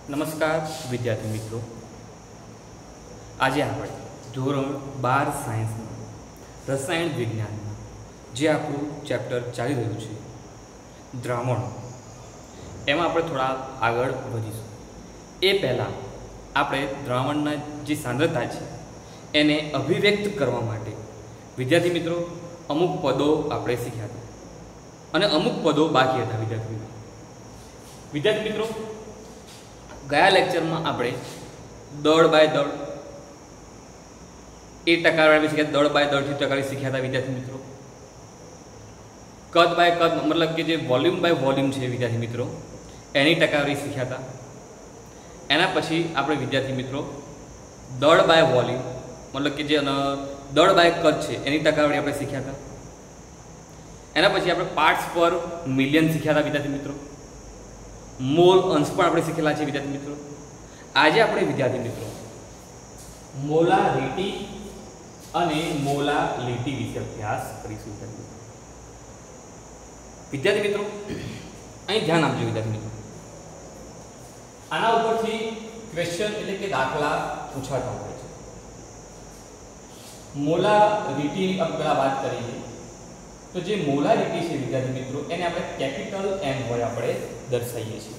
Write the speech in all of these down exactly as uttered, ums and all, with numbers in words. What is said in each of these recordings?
નમસ્કાર વિદ્યાર્થી મિત્રો, આજે આપણે ધોરણ બાર સાયન્સમાં રસાયણ વિજ્ઞાનમાં જે આપણું ચેપ્ટર ચાલી રહ્યું છે દ્રાવણો, એમાં આપણે થોડા આગળ વધીશું. એ પહેલાં આપણે દ્રાવણના જે સાંદ્રતા છે એને અભિવ્યક્ત કરવા માટે વિદ્યાર્થી મિત્રો અમુક પદો આપણે શીખ્યા હતા અને અમુક પદો બાકી હતા. વિદ્યાર્થી મિત્રો વિદ્યાર્થી મિત્રો ગયા લેક્ચરમાં આપણે દળ બાય દળ એ ટકાવારી શીખ્યા, દળ બાય દળથી ટકાવારી શીખ્યા હતા. વિદ્યાર્થી મિત્રો કદ બાય કદ મતલબ કે જે વોલ્યુમ બાય વોલ્યુમ છે વિદ્યાર્થી મિત્રો એની ટકાવારી શીખ્યા હતા. એના પછી આપણે વિદ્યાર્થી મિત્રો દળ બાય વોલ્યુમ મતલબ કે જે દળ બાય કદ છે એની ટકાવારી આપણે શીખ્યા હતા. એના પછી આપણે પાર્ટ્સ પર મિલિયન શીખ્યા હતા. વિદ્યાર્થી મિત્રો મોલ અંશ પણ આપણે શીખેલા છે. વિદ્યાર્થી મિત્રો આજે આપણે વિદ્યાર્થી મિત્રો મોલારિટી અને મોલાલિટી વિશે અભ્યાસ કરીશું. વિદ્યાર્થી મિત્રો અહીં ધ્યાન આપજો. વિદ્યાર્થી મિત્રો આના ઉપરથી ક્વેશ્ચન એટલે કે દાખલા પૂછાતા હોય છે. મોલારિટી આપણે પહેલા વાત કરીએ તો જે મોલારિટી છે વિદ્યાર્થી મિત્રો એને આપણે કેપિટલ એમ હોય આપણે દર્શાવીએ છીએ.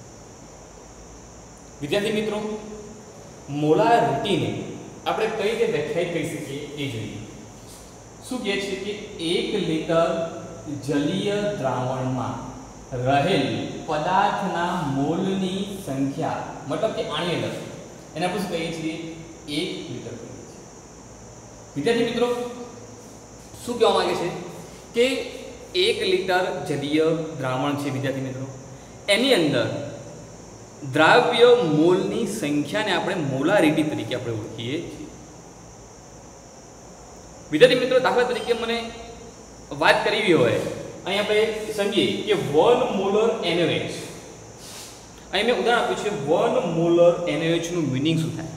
વિદ્યાર્થી મિત્રો મોલારિટીને આપણે કઈ રીતે વ્યાખ્યાયિત કરી શકીએ એ જોઈએ. શું કહે છે કે એક લીટર જલીય દ્રાવણમાં રહેલ પદાર્થના મોલની સંખ્યા મતલબ કે આણીય દળ એને આપણે શું કહીએ છીએ એક લીટર કહીએ છીએ. વિદ્યાર્થી મિત્રો શું કહેવા માંગે છે કે એક લીટર જલીય દ્રાવણ છે વિદ્યાર્થી મિત્રો એની અંદર દ્રાવ્ય મોલની સંખ્યાને આપણે મોલારિટી તરીકે આપણે ઓળખીએ છીએ. વિદ્યાર્થી મિત્રો દાખલા તરીકે મને વાત કરવી હોય અહીં આપણે સમજીએ કે વન મોલર એનઓએચ. અહીં મેં ઉદાહરણ આપ્યું છે વન મોલર એનઓએચ નું મિનિંગ શું થાય.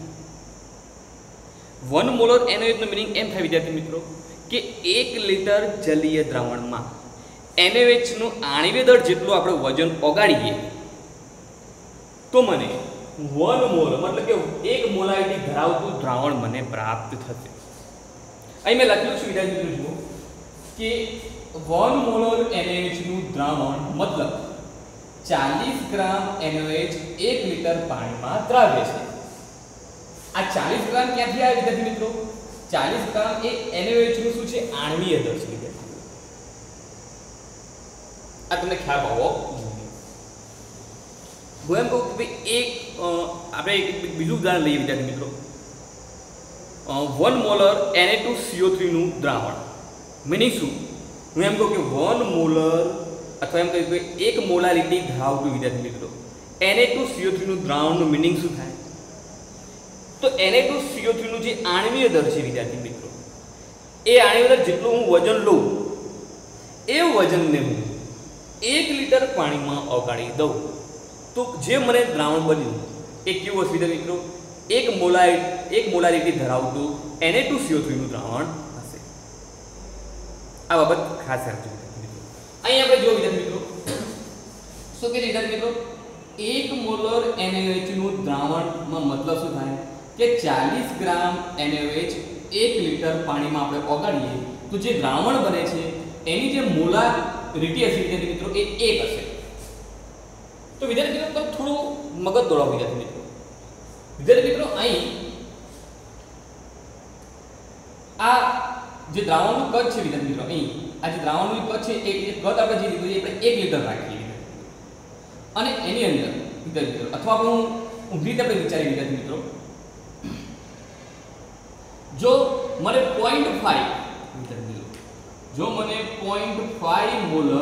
વન મોલર એનઓએચ નું મિનિંગ એમ થાય વિદ્યાર્થી મિત્રો કે એક લીટર જલીય દ્રાવણમાં એનઓએચ નું આણ્વિય દળ જેટલું આપણે વજન ઓગાળીએ તો મને વન મોલ મતલબ કે એક મોલારિટી ધરાવતું દ્રાવણ મને પ્રાપ્ત થશે. અહીં મેં લખ્યું છે વિદ્યાર્થી મિત્રો જુઓ કે વન મોલર એનઓએચ નું દ્રાવણ મતલબ ચાલીસ ગ્રામ એનઓએચ એક લીટર પાણીમાં દ્રાવ્ય છે. આ ચાલીસ ગ્રામ ક્યાંથી આવે વિદ્યાર્થી મિત્રો? ચાલીસ ગ્રામ એ એનઓએચ નું શું છે આણ્વિય દળ છે વિદ્યાર્થી. આ તમને ખ્યાલ હોવો જોઈએ. હું એમ કહું કે ભાઈ એક આપણે એક બીજું ઉદાહરણ લઈએ વિદ્યાર્થી મિત્રો. One molar N A two CO three નું દ્રાવણ મિનિંગ શું? હું એમ કહું કે વન મોલર અથવા એમ કહ્યું કે એક મોલારિટી ધરાવતું વિદ્યાર્થી મિત્રો N A two CO three નું દ્રાવણનું મિનિંગ શું થાય? તો N A two CO three નું જે આણ્વિય દળ છે વિદ્યાર્થી મિત્રો એ આણ્વિય દળ જેટલું હું વજન લઉં એ વજનને હું એક લીટર પાણીમાં ઓગાળી દઉં તો જે મને દ્રાવણ બન્યું એ કેવું હશે વિદ્યાર્થી મિત્રો? એક મોલારિટી એક મોલારિટી ધરાવતું N A two CO three નું દ્રાવણ હશે. આ બાબત ખાસ રાખજો મિત્રો. અહીં આપણે જો વિદ્યાર્થી મિત્રો શું કે વિદ્યાર્થી મિત્રો એક મોલર એનઓએચ નું દ્રાવણમાં મતલબ શું થાય કે ચાલીસ ગ્રામ એનઓએચ એક લીટર પાણીમાં આપણે ઓગાળીએ તો જે દ્રાવણ બને છે એની જે મોલારિટી હશે વિદ્યાર્થી મિત્રો એ એક હશે. તો વિદ્યાર્થી મિત્રો થોડું મગજ દોડાવો વિદ્યાર્થી મિત્રો. વિદ્યાર્થી મિત્રો અહીં આ જે દ્રાવણનું કદ છે વિદ્યાર્થી મિત્રો અહીં આ જે દ્રાવણનું કદ છે એ કદ આપણે જે લીધું છે આપણે એક લીટર રાખીએ અને એની અંદર વિદ્યાર્થી મિત્રો અથવા આપણે ઊંધી રીતે આપણે વિચારીએ વિદ્યાર્થી મિત્રો જો મને પોઈન્ટ ફાઈવ જો મને પોઈન્ટ ફાઈવ મોલર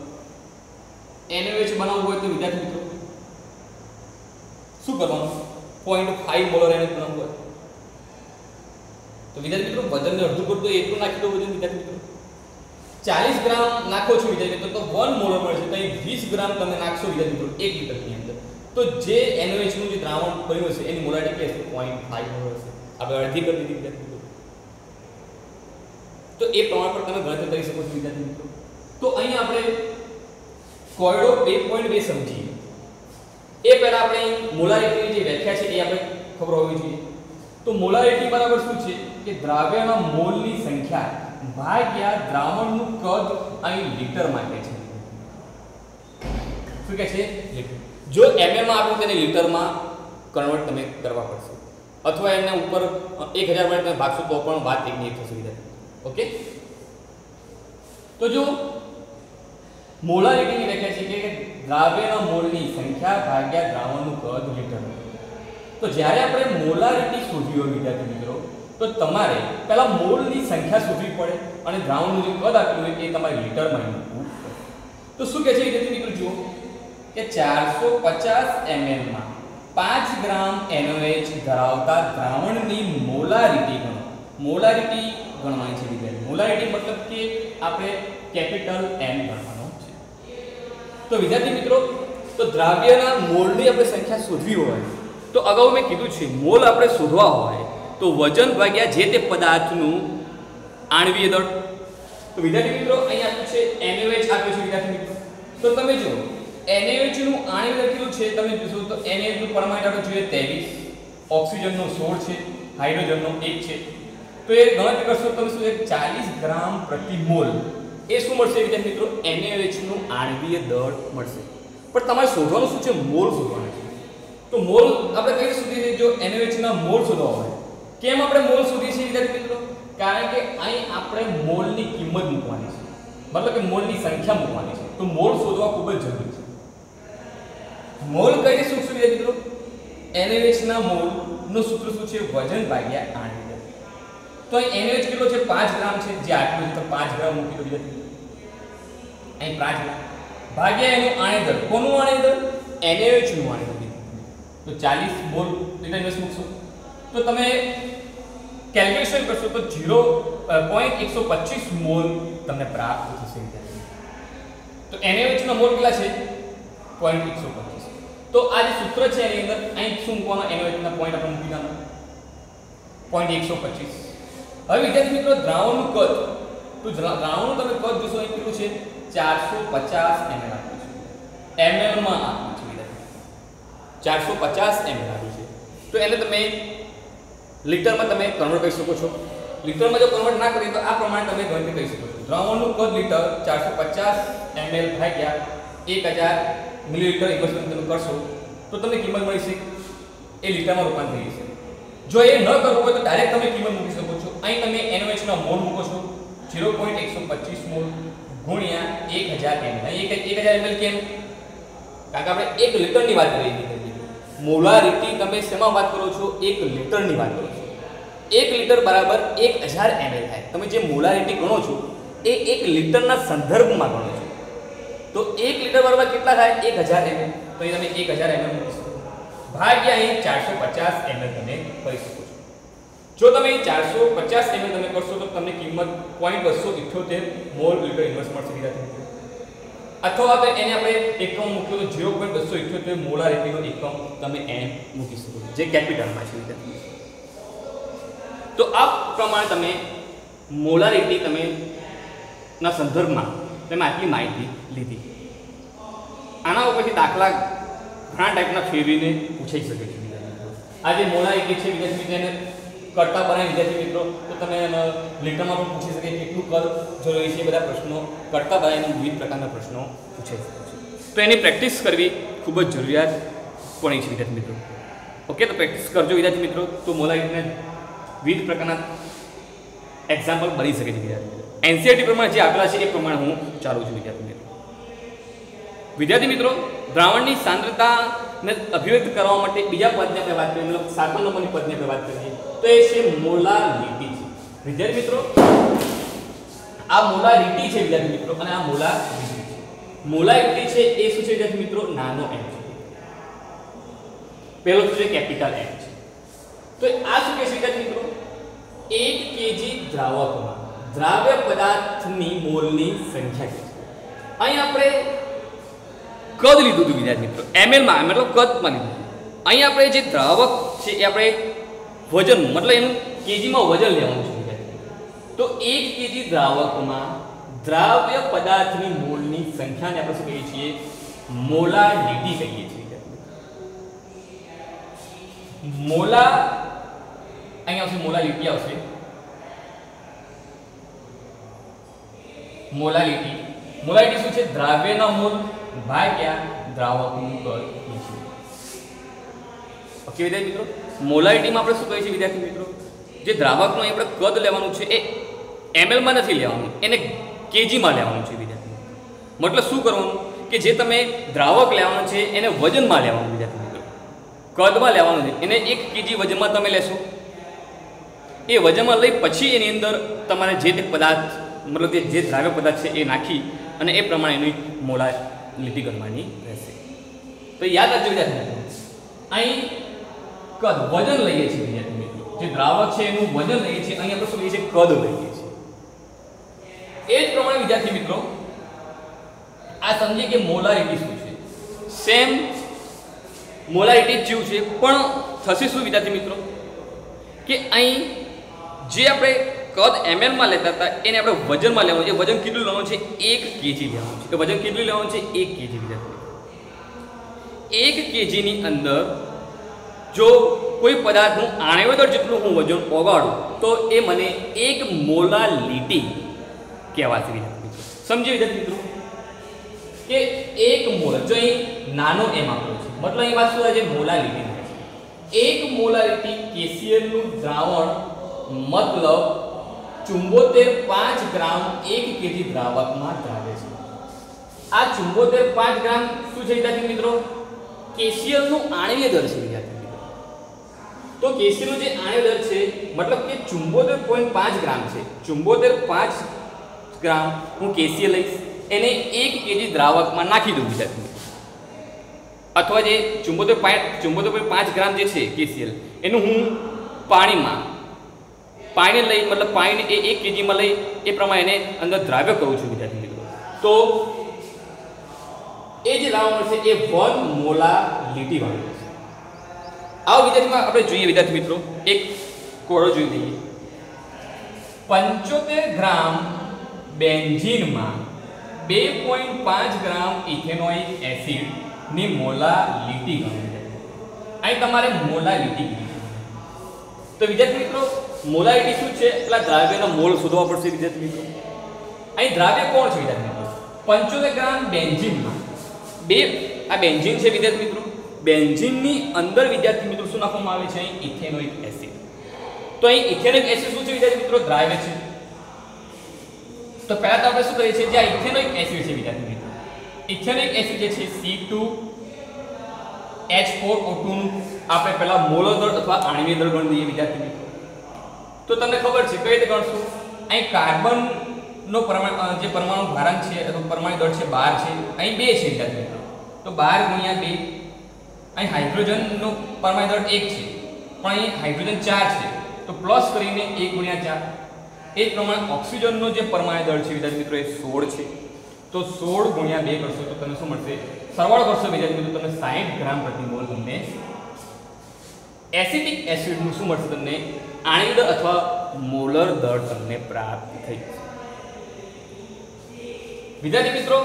એનઓએચ બનાવવું હોય તો વિદ્યાર્થી મિત્રો શું કરવાનું? પોઈન્ટ ફાઈવ મોલર એનઓએચ બનાવવું હોય તો વિદ્યાર્થી મિત્રો વજનને અડધું કરતો એટલું નાખી દો વજન વિદ્યાર્થી મિત્રો ચાલીસ ગ્રામ નાખો છો વિદ્યાર્થી મિત્રો તો વન મોલર મળે છે. તો અહીં વીસ ગ્રામ તમે નાખશો વિદ્યાર્થી મિત્રો એક લીટરની અંદર તો જે એનઓએચ નું જે દ્રાવણ બન્યું હશે એની મોલારિટી હશે પોઈન્ટ ફાઈવ મોલર હશે. આપણે અડધી કરી દીધી વિદ્યાર્થી મિત્રો તો એ પ્રમાણ પર તમે ગણતરી કરી શકો છો વિદ્યાર્થી મિત્રો. તો અહીં આપણે કોયડો બે પોઈન્ટ બે સમજીએ એ પહેલા આપણે મોલારિટીની જે વ્યાખ્યા છે એ આપણે ખબર હોવી જોઈએ. તો મોલારિટી બરાબર શું છે કે દ્રાવ્યના મોલની સંખ્યા ભાગ્યા દ્રાવણનું કદ અહીં લીટરમાં કહે છે. શું કહે છે? લીટર. જો એમએલ માં આપ્યું તેને લીટરમાં કન્વર્ટ તમે કરવા પડશે, અથવા એના ઉપર એક હજાર વડે તમે ભાગશો તો પણ વાત એક નહીં થશે. ઓકે, તો જો મોલારિટીની વ્યાખ્યા છે કે દ્રાવ્યના મોલની સંખ્યા ભાગ્યા દ્રાવણનું કદ લીટર. તો જ્યારે આપણે મોલારિટી શોધવી હોય વિદ્યાર્થી મિત્રો, તો તમારે પહેલા મોલની સંખ્યા શોધવી પડે અને દ્રાવણનું જે કદ આપેલું હોય એ તમારે લીટરમાં મૂકવું પડે. તો શું કહે છે વિદ્યાર્થી મિત્રો? જુઓ કે ચારસો પચાસ એમએલ માં પાંચ ગ્રામ એનઓએચ ધરાવતા દ્રાવણની મોલારિટી ગણો. મોલારિટી ગણવાની છે વિદ્યાર્થી. મોલારિટી મતલબ કે આપણે કેપિટલ એમ ગણવાનો છે. તો વિદ્યાર્થી મિત્રો, તો દ્રાવ્યના મોલની આપણે સંખ્યા શોધવી હોય તો અગાઉ મેં કીધું છે મોલ આપણે શોધવા હોય તો વજન ભાગ્યા જે તે પદાર્થનું આણ્વીય દળ. તો વિદ્યાર્થી મિત્રો અહીં આપ્યું છે એનએચ આપ્યું છે વિદ્યાર્થી મિત્રો. તો તમે જુઓ એનએચ નું આણ્વીય દળ કેટલું છે તમે જોશો તો એનએચ નું પરમાણુ આંકડો જોઈએ ત્રેવીસ, ઓક્સિજનનો સોળ છે, હાઇડ્રોજનનો એક છે. તો એ ગણતરી કરશો તમે શું છે ચાલીસ ગ્રામ પ્રતિ મોલ. એ શું મળશે વિદ્યાર્થી મિત્રો? એનએચ નું આણ્વીય દળ મળશે. પણ તમારે શોધવાનું શું છે? મોલ શોધવાનું છે. તો મોલ આપણે કઈ રીતે શોધીએ? જો એનએચ ના મોલ શોધવા હોય, કેમ આપણે મોલ શોધીએ છીએ વિદ્યાર્થી મિત્રો? કારણ કે અહીં આપણે મોલની કિંમત મૂકવાની છે, મતલબ કે મોલની સંખ્યા મૂકવાની છે. તો મોલ શોધવા ખૂબ જ જરૂરી છે. મોલ કઈ રીતે શું વિદ્યાર્થી મિત્રો? એનએચ ના મોલ નું સૂત્ર શું છે? વજન ભાગ્યા આણ્વીય દળ. તો અહીં એનએચ કેટલો છે? પાંચ ગ્રામ છે. જે આટલું છે તો પાંચ ગ્રામ મૂકી દો વિદ્યાર્થી. અહીં પાંચ ગ્રામ ભાગ્યા એનું આણ્વીય દળ. કોનું આણ્વીય દળ? એનએચ નું આણ્વીય દળ. તો ચાલીસ મોલ લીટર ઇન્વેસ્ટ મૂકશો તો તમે કેલ્ક્યુલેશન કરશો તો ઝીરો પોઈન્ટ એકસો પચીસ મોલ તમને પ્રાપ્ત થશે. તો એનએચ ના મોલ કેટલા છે? પોઈન્ટ એકસો પચીસ. તો આ જે સૂત્ર છે એની અંદર અહીં શું મૂકવાનો? એનએચ ના પોઈન્ટ આપણે મૂકી દેવાનો પોઈન્ટ એકસો પચીસ. હવે વિદ્યાર્થી મિત્રો, દ્રાવણનું કદ, તો દ્રાવણનું તમે કદ જોશો અહીં કેટલું છે? ચારસો પચાસ એમએલ આપ્યું છે. એમએલ માં આપ્યું છે ચારસો પચાસ એમએલ આપ્યું છે. તો એને તમે લીટરમાં તમે કન્વર્ટ કરી શકો છો. લીટરમાં જો કન્વર્ટ ના કરીએ તો આ પ્રમાણે તમે ગણતરી કરી શકો છો. દ્રાવણનું કદ લીટર ચારસો પચાસ એમએલ ભાગ્યા એક હજાર મિલીલીટર ઇક્વેશન તમે કરશો તો તમને કિંમત મળી છે એ લીટરમાં રૂપાંતર થઈ જશે. જો એ ન કરવું હોય તો ડાયરેક્ટ તમે કિંમત મૂકી શકો છો. અહીં તમે એનઓએચ ના મોલ મૂકો છો ઝીરો પોઈન્ટ એકસો પચીસ મોલ ગુણ્યા એક હજાર એમએલ. અહીં એક હજાર એમએલ કેમ? કારણ કે આપણે એક લીટરની વાત કરી હતી. મોલારિટી તમે શેમાં વાત કરો છો? એક લીટરની વાત કરો છો. એક લીટર બરાબર એક હજાર એમએલ થાય. તમે જે મોલારિટી ગણો છો એ એક લીટરના સંદર્ભમાં ગણો છો. તો એક લીટર બરાબર કેટલા થાય? એક હજાર એમએલ. તો અહીં તમે એક હજાર એમએલ મૂકી શકો ભાગ્યા અહીં ચારસો પચાસ એમએલ તમે કરી શકો છો. જો તમે અહીં ચારસો પચાસ એમએલ તમે કરશો તો તમને કિંમત પોઈન્ટ બસો ઇઠ્યોતેર મોલ લીટર ઇન્વર્સ મળશે. અથવા તો એને આપણે એકમ મૂક્યો તો ઝીરો પોઈન્ટ બસો ઇઠ્યોતેર મોલારિટીનો એકમ તમે એમ મૂકી શકો છો, જે કેપિટલમાં છે. તો આ પ્રમાણે તમે મોલારિટી તમે ના સંદર્ભમાં તમે આટલી માહિતી લીધી. આના ઉપરથી દાખલા ઘણા ટાઈપના ફેરવીને પૂછાઈ શકે છે. આ જે મોલારિટી છે વિદ્યાર્થી મિત્રો એને કરતા બનાવી વિદ્યાર્થી મિત્રો તો તમે લીટરમાં પણ પૂછી શકે કેટલું કદ જરૂરી છે. બધા પ્રશ્નો કરતા બનાવીને વિવિધ પ્રકારના પ્રશ્નો પૂછાઈ શકે છે. તો એની પ્રેક્ટિસ કરવી ખૂબ જ જરૂરિયાત પડી છે વિદ્યાર્થી મિત્રો. ઓકે, તો પ્રેક્ટિસ કરજો વિદ્યાર્થી મિત્રો. તો મોલારિટીના વિવિધ પ્રકારના એક્ઝામ્પલ બની શકે છે વિદ્યાર્થી મિત્રો. એનસીઈઆરટી પ્રમાણે જે આપેલા છે એ પ્રમાણે હું ચાલુ છું વિદ્યાર્થી મિત્રો. વિદ્યાર્થી મિત્રો, દ્રાવણની સાંદ્રતાને અભિવ્યક્ત કરવા માટે બીજા પદની આપણે વાત કરીએ, મતલબ સાત નંબરની પદની આપણે વાત કરીએ તો એ છે મોલારિટી છે. વિદ્યાર્થી મિત્રો, આ મોલારિટી છે વિદ્યાર્થી મિત્રો અને આ મોલારિટી છે. મોલારિટી છે એ શું છે વિદ્યાર્થી મિત્રો? નાનો એમ છે. પહેલો શું છે? કેપિટલ એમ છે. તો આ શું કહે છે વિદ્યાર્થી મિત્રો? એક કેજી દ્રાવકમાં દ્રાવ્ય પદાર્થની મોલની સંખ્યા છે. અહીં આપણે કદ લીધું હતું વિદ્યાર્થી મિત્રો, એમએલ માં મતલબ કદમાં લીધું. અહીં આપણે જે દ્રાવક છે એ આપણે વજન મતલબ એનું કેજીમાં વજન લેવાનું છે વિદ્યાર્થી. તો એક કેજી દ્રાવકમાં દ્રાવ્ય પદાર્થની મોલની સંખ્યાને આપણે શું કહીએ છીએ? મોલારિટી કહીએ છીએ. મોલા અહીંયા આવશે મોલાલિટી આવશે મોલાલિટી મોલાલિટી શું છે દ્રાવ્યના મોલ ભાગ્યા દ્રાવકનું કદ ઓકે વિદ્યાર્થી મિત્રો મોલાલિટીમાં આપણે શું કહીએ છીએ વિદ્યાર્થી મિત્રો જે દ્રાવકનું આપણે કદ લેવાનું છે એ એમએલ માં નથી લેવાનું એને કેજી માં લેવાનું છે વિદ્યાર્થી મતલબ શું કરવાનું કે જે તમે દ્રાવક લેવાનું છે એને વજનમાં લેવાનું વિદ્યાર્થી મિત્રો કદમાં લેવાનું છે એને એક કેજી વજનમાં તમે લેશો એ વજનમાં લઈ પછી એની અંદર તમારે જે તે પદાર્થ મતલબ કે જે દ્રાવ્ય પદાર્થ છે એ નાખી અને એ પ્રમાણે એની મોલાલિટી કરવાની રહેશે તો યાદ રાખજો વિદ્યાર્થી અહીં કદ વજન લઈએ છીએ વિદ્યાર્થી મિત્રો જે દ્રાવક છે એનું વજન લઈએ છીએ અહીં આપણે શું લઈએ છીએ કદ લઈએ છીએ એ જ પ્રમાણે વિદ્યાર્થી મિત્રો આ સમજીએ કે મોલારિટી શું છે સેમ મોલારિટી જેવું છે પણ થશે શું વિદ્યાર્થી મિત્રો કે અહીં જે આપણે કદ એમએલ માં લેતા હતા એને આપણે વજનમાં લેવાનું છે વજન કેટલું લેવાનું છે એક કેજી લેવાનું છે તો વજન કેટલું લેવાનું છે એક કેજી વિદ્યાર્થી એક કેજી ની અંદર જો કોઈ પદાર્થનું આણ્વીય દળ જેટલું હું વજન ઓગાળું તો એ મને એક મોલાલિટી કહેવાશે વિદ્યાર્થી મિત્રો સમજી વિદ્યાર્થી મિત્રો કે એક મોલ જો અહીં નાનો એમ આપ્યો છે મતલબ અહીં વાત શું છે મોલાલિટી છે એક મોલાલિટી કેસીએલ નું દ્રાવણ મતલબ ચુંબોતેર પાંચ ગ્રામ એક કેજી દ્રાવકમાં ધરાવે છે આ ચુંબોતેર પાંચ ગ્રામ શું છે વિદ્યાર્થી મિત્રો કેસીએલ નું આણ્વીય દળ છે વિદ્યાર્થી મિત્રો તો કેસીએલ નું જે આણ્વીય દળ છે મતલબ કે ચુંબોતેર પોઈન્ટ પાંચ ગ્રામ છે ચુંબોતેર પાંચ ગ્રામ હું કેસીએલ લઈશ એને એક કેજી દ્રાવકમાં નાખી દઉં વિદ્યાર્થી અથવા જે ચુંબોતેર પોઈન્ટ ચુંબોતેર પોઈન્ટ પાંચ ગ્રામ જે છે કેસીએલ એનું હું પાણીમાં પાણી લઈ મતલબ પાણીને એ એક કેજીમાં લઈ એ પ્રમાણે એને અંદર દ્રાવ્ય કરું છું વિદ્યાર્થી મિત્રો તો એ જે લાવવા મળશે એ વન મોલાલિટી વાળું છે આવો વિદ્યાર્થીમાં આપણે જોઈએ વિદ્યાર્થી મિત્રો એક કોડો જોઈ લઈએ પંચોતેર ગ્રામ બેન્ઝીનમાં બે પોઈન્ટ પાંચ ગ્રામ ઇથેનોઇક એસિડ ની મોલાલિટી ગણવી અહીં તમારે મોલાલિટી તો વિદ્યાર્થી મિત્રો મોલાલિટી શું છે એટલા દ્રાવ્યના મોલ શોધવા પડશે વિદ્યાર્થી મિત્રો અહીં દ્રાવ્ય કોણ છે વિદ્યાર્થી મિત્રો પંચોતેર ગ્રામ બેન્ઝીનમાં બે આ બેન્ઝીન છે વિદ્યાર્થી મિત્રો બેન્ઝીનની અંદર વિદ્યાર્થી મિત્રો શું નાખવામાં આવે છે અહીં ઇથેનોઇક એસિડ તો અહીં ઇથેનોઇક એસિડ શું છે વિદ્યાર્થી મિત્રો દ્રાવ્ય છે તો પહેલા તો આપણે શું કરીએ છીએ જે આ ઇથેનોઇક એસિડ છે વિદ્યાર્થી મિત્રો ઇથેનોઇક એસિડ જે છે C two H four O two નું આપણે પહેલા મોલર દળ અથવા આણ્વીય દળ ગણી દઈએ વિદ્યાર્થી મિત્રો તો તમને ખબર છે કઈ રીતે ગણશું અહીં કાર્બન નો પરમાણુ જે પરમાણુ ભારાંક છે અથવા પરમાણુ દળ છે બાર છે અહીં બે છે વિદ્યાર્થી મિત્રો તો બાર ગુણ્યા બે અહીં હાઇડ્રોજન નો પરમાણુ દળ એક છે પણ અહીં હાઇડ્રોજન ચાર છે તો પ્લસ કરીને એક ગુણ્યા ચાર એ જ પ્રમાણે ઓક્સિજન નો જે પરમાણુ દળ છે વિદ્યાર્થી મિત્રો એ સોળ છે તો સોળ ગુણ્યા બે કરશો તો તમને શું મળશે સરવાળો કરશો વિદ્યાર્થી મિત્રો તમને સાઠ ગ્રામ પ્રતિ મોલ તમને એસિટિક એસિડ નું શું મળશે તમને આણ્વીય દળ અથવા મોલર દળ તમને પ્રાપ્ત થઈ જશે વિદ્યાર્થી મિત્રો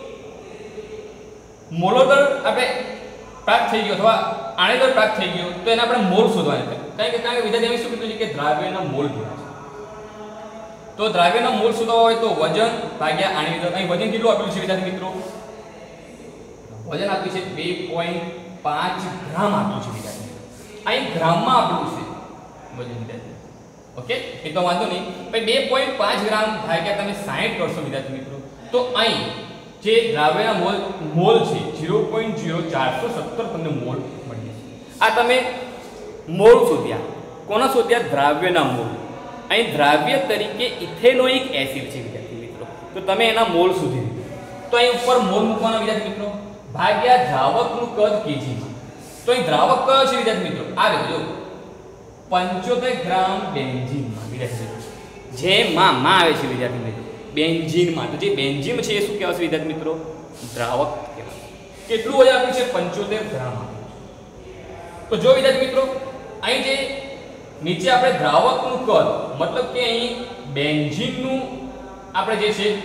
મોલર દળ આપણે પ્રાપ્ત થઈ ગયો અથવા આણ્વીય દળ પ્રાપ્ત થઈ ગયો તો એને આપણે મોલ શોધવાના છે કારણ કે કારણ કે વિદ્યાર્થી શું કીધું છે કે દ્રાવ્યના મોલ જોયા છે તો દ્રાવ્યના મોલ શોધવા હોય તો વજન ભાગ્યા આણ્વીય દળ અહીં વજન કેટલું આપેલું છે વિદ્યાર્થી મિત્રો વજન આપ્યું છે બે પોઈન્ટ પાંચ ગ્રામ આપ્યું છે વિદ્યાર્થી અહીં ગ્રામમાં આપેલું છે વજન વિદ્યાર્થી ઓકે એ તો વાંધો નહીં ભાઈ બે પોઈન્ટ પાંચ ગ્રામ ભાગ્યા તમે સાઠ કરશો વિદ્યાર્થી મિત્રો તો અહીં જે દ્રાવ્યના મોલ મોલ છે ઝીરો પોઈન્ટ ઝીરો ચારસો સત્તર તમને મોલ મળી જશે આ તમે મોલ શોધ્યા કોના શોધ્યા દ્રાવ્યના મોલ અહીં દ્રાવ્ય તરીકે ઇથેનોઇક એસિડ છે વિદ્યાર્થી મિત્રો તો તમે એના મોલ શોધી દીધો તો અહીં ઉપર મોલ મૂકવાના વિદ્યાર્થી મિત્રો ભાગ્યા દ્રાવકનું કદ કેજી તો અહીં દ્રાવક કયો છે વિદ્યાર્થી મિત્રો આ જો પંચોતેર ગ્રામ બેન્ઝીનમાં વિદ્યાર્થી મિત્રો જેમાં માં આવે છે વિદ્યાર્થી મિત્રો બેન્ઝીનમાં તો જે બેન્ઝીન છે એ શું કહેવાય છે વિદ્યાર્થી મિત્રો દ્રાવક કહેવાય કેટલું વજન આપ્યું છે પંચોતેર ગ્રામ તો જો વિદ્યાર્થી મિત્રો અહીં જે નીચે આપણે દ્રાવકનું કદ મતલબ કે અહીં બેન્ઝીનનું આપણે જે છે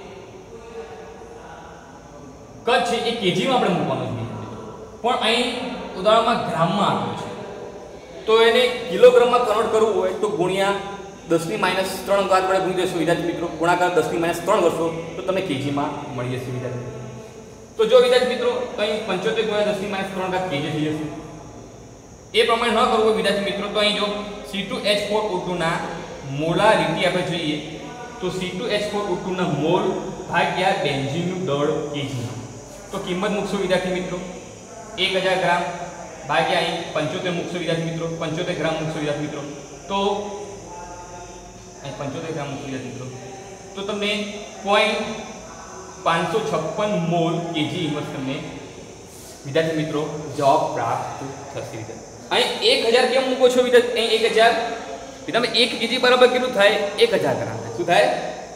કદ છે એ કેજીમાં આપણે મૂકવાનું છે પણ અહીં ઉદાહરણમાં ગ્રામમાં આપ્યું છે તો એને કિલોગ્રામમાં કન્વર્ટ કરવું હોય તો ગુણ્યા દસની માઇનસ ત્રણ ઘાત વડે ગુણી દેશો વિદ્યાર્થી મિત્રો, ગુણાકાર દસની માઇનસ ત્રણ કરશો તો તમને કેજીમાં મળી જશે વિદ્યાર્થી મિત્રો. તો જો વિદ્યાર્થી મિત્રો અહીં પંચોતેર ગુણ્યા દસની માઇનસ ત્રણ ઘાત કેજી થઈ જશે. એ પ્રમાણે ન કરવું હોય વિદ્યાર્થી મિત્રો તો અહીં જો C two H four O two ના મોલારિટી આપણે જોઈએ તો C two H four O two ના મોલ ભાગ્યા બેન્ઝીનનું દળ કેજીમાં. તો કિંમત મૂકશો વિદ્યાર્થી મિત્રો એક હજાર ગ્રામ ભાગ્યા અહીં પંચોતેર મૂકશો વિદ્યાર્થી મિત્રો, પંચોતેર ગ્રામ મૂકશો વિદ્યાર્થી મિત્રો, તો અહીં પંચોતેર ગ્રામ મૂકશો વિદ્યાર્થી મિત્રો તો તમને પોઈન્ટ પાંચસો છપ્પન મોલ કેજી ઇન્વર્સ તમને વિદ્યાર્થી મિત્રો જવાબ પ્રાપ્ત થશે. અહીં એક હજાર કેમ મૂકો છો વિદ્યાર્થી? અહીં એક હજાર તમે એક કેજી બરાબર કેટલું થાય? એક હજાર ગ્રામ થાય. શું થાય?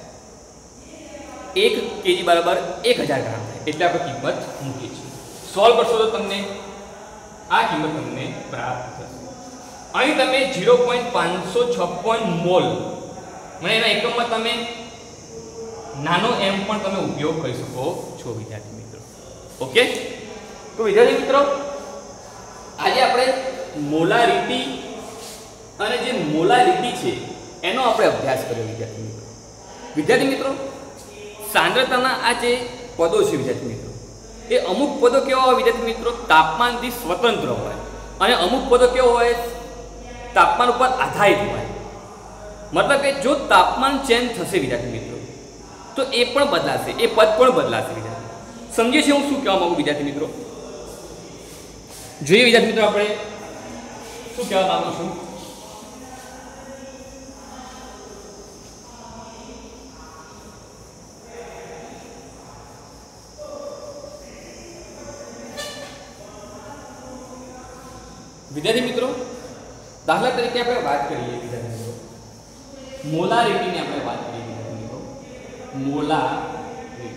એક કેજી બરાબર એક હજાર ગ્રામ થાય. એટલે આપણે કિંમત મૂકીએ છીએ. સોલ્વ કરશો તો તમને આ કિંમત તમને પ્રાપ્ત થશે. અહીં તમે ઝીરો પોઈન્ટ પાંચસો છપ્પન મોલ મને એના એકમમાં તમે નાનો એમ પણ તમે ઉપયોગ કરી શકો છો વિદ્યાર્થી મિત્રો. ઓકે, તો વિદ્યાર્થી મિત્રો આજે આપણે મોલારિટી અને જે મોલારિટી છે એનો આપણે અભ્યાસ કર્યો વિદ્યાર્થી મિત્રો. વિદ્યાર્થી મિત્રો સાંદ્રતાના આ જે પદો છે વિદ્યાર્થી મિત્રો એ અમુક પદો કેવા હોય વિદ્યાર્થી મિત્રો? તાપમાનથી સ્વતંત્ર હોય અને અમુક પદો કેવો હોય? તાપમાન ઉપર આધારિત હોય. મતલબ કે જો તાપમાન ચેન્જ થશે વિદ્યાર્થી મિત્રો તો એ પણ બદલાશે, એ પદ પણ બદલાશે વિદ્યાર્થી. સમજીએ છીએ હું શું કહેવા માંગુ વિદ્યાર્થી મિત્રો? જોઈએ વિદ્યાર્થી મિત્રો આપણે શું કહેવા માંગુ છું. વિદ્યાર્થી મિત્રો દાખલા તરીકે આપણે વાત કરીએ વિદ્યાર્થી મિત્રો મોલારિટીની આપણે વાત કરીએ વિદ્યાર્થી મિત્રો. મોલારિટી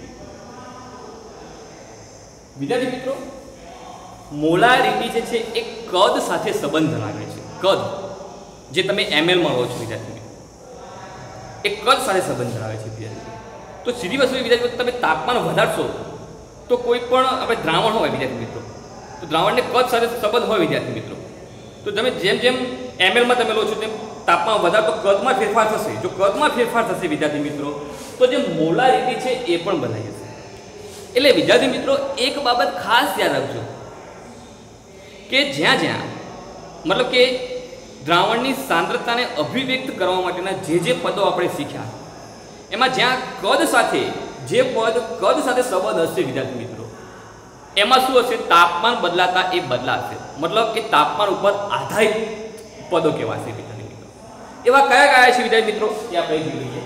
વિદ્યાર્થી મિત્રો મોલારિટી જે છે એ કદ સાથે સંબંધ ધરાવે છે. કદ જે તમે એમએલ માં લો છો વિદ્યાર્થી મિત્રો એ કદ સાથે સંબંધ ધરાવે છે વિદ્યાર્થી. તો સીધી વસ્તુ વિદ્યાર્થી મિત્રો તમે તાપમાન વધારશો તો કોઈ પણ આપણે દ્રાવણ હોય વિદ્યાર્થી મિત્રો તો દ્રાવણને કદ સાથે સંબંધ હોય વિદ્યાર્થી મિત્રો. તો તમે જેમ જેમ એમએલમાં તમે લો છો તેમ તાપમાન વધારે તો કદમાં ફેરફાર થશે. જો કદમાં ફેરફાર થશે વિદ્યાર્થી મિત્રો તો જે મોલારિટી છે એ પણ બદલાઈ જશે. એટલે વિદ્યાર્થી મિત્રો એક બાબત ખાસ યાદ રાખજો કે જ્યાં જ્યાં મતલબ કે દ્રાવણની સાંદ્રતાને અભિવ્યક્ત કરવા માટેના જે જે પદો આપણે શીખ્યા એમાં જ્યાં કદ સાથે જે પદ કદ સાથે સંબંધ હશે વિદ્યાર્થી મિત્રો એમાં શું હશે? તાપમાન બદલાતા એ બદલાશે. મતલબ કે તાપમાન ઉપર આધારિત પદો કહેવાશે વિદ્યાર્થી મિત્રો. એવા કયા કયા છે વિદ્યાર્થી મિત્રો એ આપણે જોઈ લઈએ.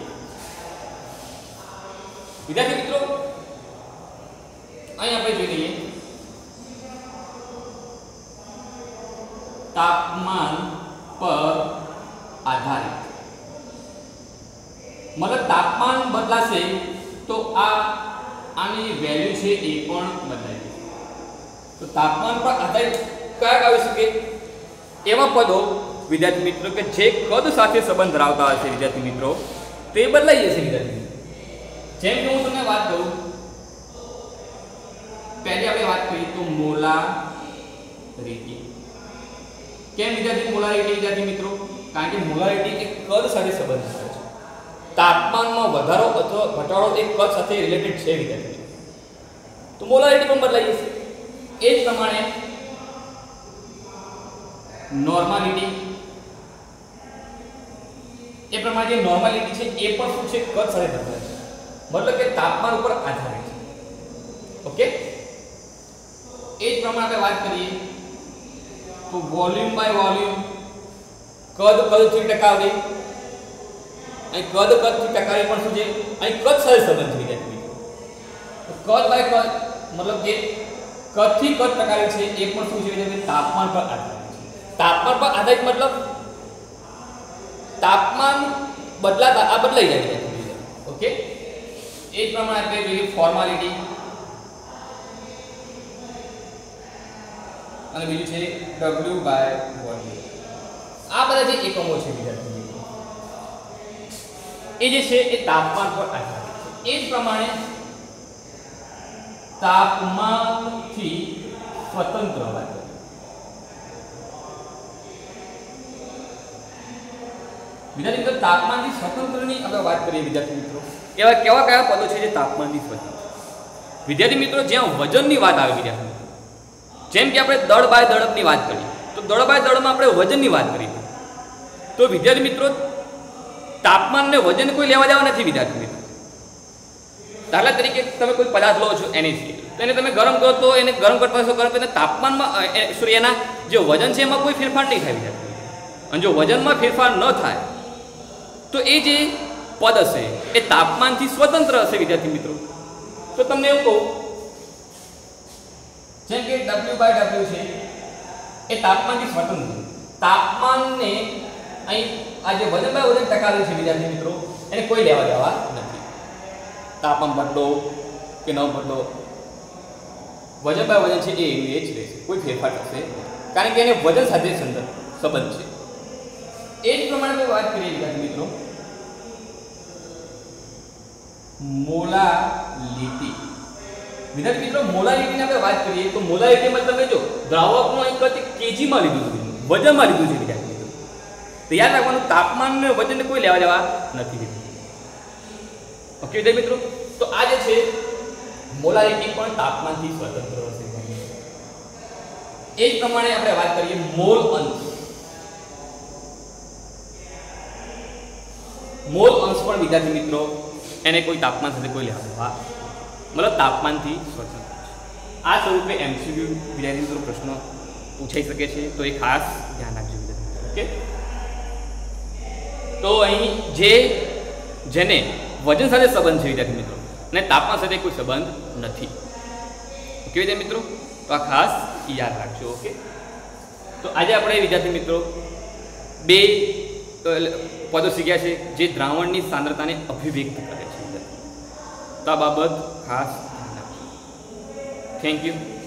વિદ્યાર્થી મિત્રો અહીં આપણે જોઈ લઈએ તાપમાન પર આધારિત. મતલબ તાપમાન બદલાશે તો આ આની વેલ્યુ છે એ પણ બદલાઈ જશે. તો તાપમાન પર આધારિત કયા આવી શકે? એવા પદો વિદ્યાર્થી મિત્રો કે જે કદ સાથે સંબંધ ધરાવતા હશે વિદ્યાર્થી મિત્રો તે બદલાઈ જશે વિદ્યાર્થી મિત્રો. જેમ કે હું તમને વાત કરું પહેલી આપણે વાત કરીએ તો મોલારિટી. કેમ વિદ્યાર્થી મોલારિટી વિદ્યાર્થી મિત્રો? કારણ કે મોલારિટી એ કદ સાથે સંબંધ ધરાવે છે. તાપમાનમાં વધારો અથવા ઘટાડો એ કદ સાથે રિલેટેડ છે વિદ્યાર્થી મિત્રો. તો મોલારિટી પણ બદલાઈ જશે. એ જ પ્રમાણે નોર્માલિટી એ પ્રમાણે જે નોર્માલિટી છે એ પણ શું છે? કદ સાથે બદલાય છે. મતલબ કે તાપમાન ઉપર આધારિત છે. ઓકે, એ જ પ્રમાણે આપણે વાત કરીએ તો વોલ્યુમ બાય વોલ્યુમ કદ કદથી ટકાવી અહીં કદ કદથી ટકાવી પણ શું છે? અહીં કદ સાથે સંબંધ થઈ જાય છે. કદ બાય કદ મતલબ કે કદથી કદ ટકાવી છે એ પણ શું છે? તાપમાન પર આધારિત છે. તાપમાન પર આધારિત મતલબ તાપમાન બદલાતા આ બદલાઈ જાય છે. ઓકે, એ જ પ્રમાણે આપણે જોઈએ ફોર્માલિટી અને બીજું છે W બાય વોલ્યુમ. આ બધા જે એકમો છે વિદ્યાર્થી મિત્રો એ જે છે એ તાપમાન પર આધારિત છે. એ જ પ્રમાણે તાપમાનથી સ્વતંત્ર વાત વિદ્યાર્થી મિત્રો તાપમાનથી સ્વતંત્રની આપણે વાત કરીએ વિદ્યાર્થી મિત્રો, એવા કેવા કયા પદો છે જે તાપમાનથી સ્વતંત્ર? વિદ્યાર્થી મિત્રો જ્યાં વજનની વાત આવે વિદ્યાર્થી મિત્રો, જેમ કે આપણે દળ બાય દળપની વાત કરીએ તો દળ બાય દળમાં આપણે વજનની વાત કરીએ તો વિદ્યાર્થી મિત્રો તાપમાનને વજન કોઈ લેવા દેવા નથી વિદ્યાર્થી મિત્રો. દાખલા તરીકે તમે કોઈ પદાર્થ લો છો એને તો એને તમે ગરમ કરો તો એને ગરમ કરતા હશો ગરમ એને તાપમાનમાં સોરી એના જે વજન છે એમાં કોઈ ફેરફાર નહીં થાય વિદ્યાર્થી. અને જો વજનમાં ફેરફાર ન થાય તો એ જે પદ હશે એ તાપમાનથી સ્વતંત્ર હશે વિદ્યાર્થી મિત્રો. તો તમને એવું કહું જેમ કે ડબલ્યુ બાય ડબલ્યુ છે એ તાપમાનથી સ્વતંત્ર. તાપમાનને અહીં આ જે વજન બાય વજન ટકાવેલું છે વિદ્યાર્થી મિત્રો એને કોઈ લેવા દેવા નથી. તાપમાન બદલો કે ન બદલો વજન બાય વજન છે એ એનું એ જ રહેશે, કોઈ ફેરફાર થશે કારણ કે એને વજન સાથે સંબંધ છે. એ જ પ્રમાણે વાત કરીએ વિદ્યાર્થી મિત્રો મોલાલિટી. વિદ્યાર્થી મિત્રો મોલાલિટીની આપણે વાત કરીએ તો મોલાલિટીમાં તમે જો દ્રાવકનું એક કેજીમાં લીધું છે, વજનમાં લીધું છે વિદ્યાર્થી મિત્રો. તો યાદ રાખવાનું તાપમાન ને વજનને કોઈ લેવા દેવા નથી. ઓકે વિદ્યાર્થી મિત્રો, તો આ જે છે મોલાલિટી પણ તાપમાનથી સ્વતંત્ર હશે. એ જ પ્રમાણે આપણે વાત કરીએ મોલ અંશ. મોલ અંશ પણ વિદ્યાર્થી મિત્રો એને કોઈ તાપમાન સાથે કોઈ લેવા દેવા મતલબ તાપમાનથી સ્વતંત્ર છે. આ સ્વરૂપે એમસીક્યુ વિદ્યાર્થી મિત્રો પ્રશ્નો પૂછાઈ શકે છે, તો એ ખાસ ધ્યાન રાખજો વિદ્યાર્થી. ઓકે, તો અહીં જે જેને વજન સાથે સંબંધ છે વિદ્યાર્થી મિત્રો અને તાપમાન સાથે કોઈ સંબંધ નથી. ઓકે વિદ્યાર્થી મિત્રો, તો આ ખાસ યાદ રાખજો. ઓકે, તો આજે આપણે વિદ્યાર્થી મિત્રો બે પદો શીખ્યા છે જે દ્રાવણની સાંદ્રતાને અભિવ્યક્ત કરે છે. તો આ બાબત ખાસ ધ્યાન રાખજો. Thank you.